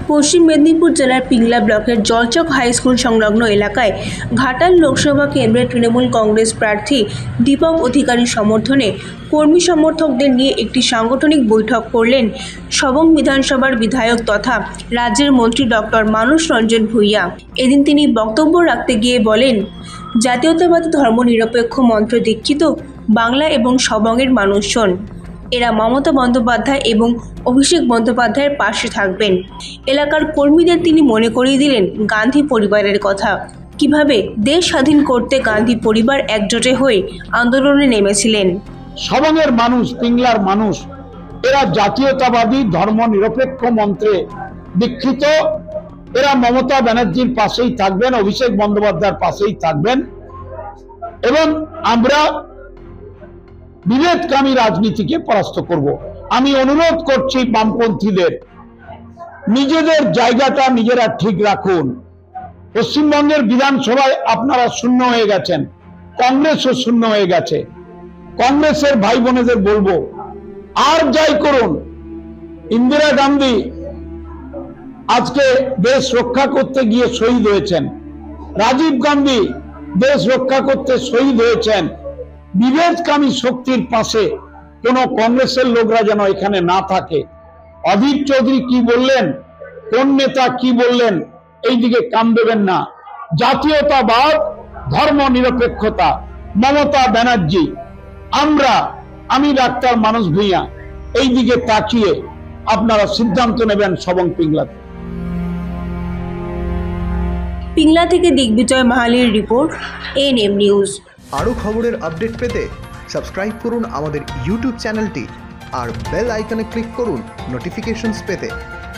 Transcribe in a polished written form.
পশ্চিম মেদিনীপুর জেলার পিংলা ব্লকের Jalchak high school সংলগ্ন এলাকায় ঘাটাল লোকসভা কেন্দ্রের তৃণমূল কংগ্রেস প্রার্থী দীপক অধিকারীর সমর্থনে কর্মী সমর্থকদের নিয়ে একটি সাংগঠনিক বৈঠক করলেন সবং বিধানসভার বিধায়ক তথা রাজ্যের মন্ত্রী ডক্টর মানস রঞ্জন ভূঁইয়া। এদিন তিনি বক্তব্য রাখতে গিয়ে বলেন, জাতীয়তাবাদী ধর্মনিরপেক্ষ মন্ত্র দীক্ষিত বাংলা এবং সবংয়ের মানুষজন এরা মমতা বন্দ্যোপাধ্যায় এবং অভিষেক বন্দ্যোপাধ্যায়ের পাশে থাকবেন। এলাকার কর্মীদের তিনি মনে করিয়ে দিলেন গান্ধী পরিবারের কথা, কিভাবে দেশ স্বাধীন করতে গান্ধী পরিবার একজোটে হয়ে আন্দোলনে নেমেছিলেন। সবংয়ের মানুষ, পিংলার মানুষ এরা জাতীয়তাবাদী ধর্মনিরপেক্ষ মন্ত্রে দীক্ষিত। এরা মমতা ব্যানার্জির পাশেই থাকবেন, অভিষেক বন্দ্যোপাধ্যায়ের পাশেই থাকবেন এবং আমরা বিভেদকামী রাজনীতিকে পরাস্ত করব। আমি অনুরোধ করছি বামপন্থীদের, নিজেদের জায়গাটা নিজেরা ঠিক রাখুন। পশ্চিমবঙ্গের বিধানসভায় আপনারা শূন্য হয়ে গেছেন, কংগ্রেসও শূন্য হয়ে গেছে। কংগ্রেসের ভাই বোনেদের বলবো, আর যাই করুন, ইন্দিরা গান্ধী আজকে দেশ রক্ষা করতে গিয়ে শহীদ হয়েছেন, রাজীব গান্ধী দেশ রক্ষা করতে শহীদ হয়েছেন। বিভেদকামী শক্তির পাশে কোন কংগ্রেসের লোকরা যেন এখানে না থাকে। অধীর চৌধুরী কি বললেন, কোন নেতা কি বললেন, এই দিকে কান দেবেন না। জাতীয়তাবাদ, ধর্ম নিরপেক্ষতা, মমতা ব্যানার্জি, আমি ডাক্তার মানস ভূঁইয়া, এই দিকে তাকিয়ে আপনারা সিদ্ধান্ত নেবেন সবং পিংলাতে। পিংলা থেকে দিগ্বিজয় মাহালির রিপোর্ট, এএনএম নিউজ। আরও খবরের আপডেট পেতে সাবস্ক্রাইব করুন আমাদের ইউটিউব চ্যানেলটি আর বেল আইকনে ক্লিক করুন নোটিফিকেশনস পেতে।